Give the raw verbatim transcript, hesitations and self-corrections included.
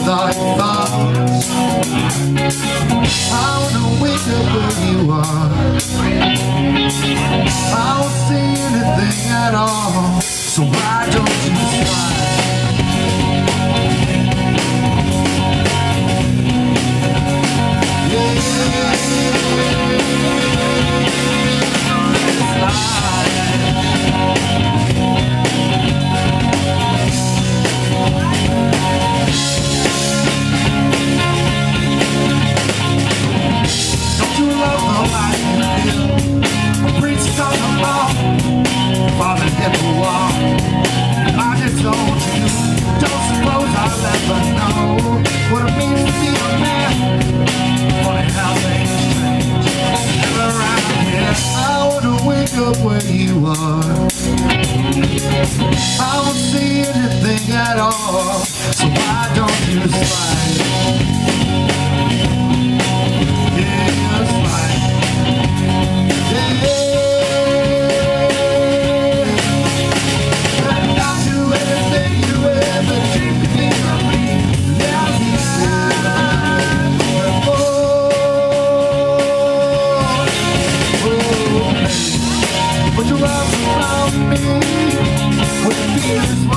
all your thoughts. I wanna wake up where you are. I don't see anything at all, so why don't you smile? Where you are, I don't see anything at all, so why don't you slide? Yeah, slide. Yeah, and I'll do anything you ever dreamed of me from me. Now slide. Oh, oh, put your arms around me, with fears.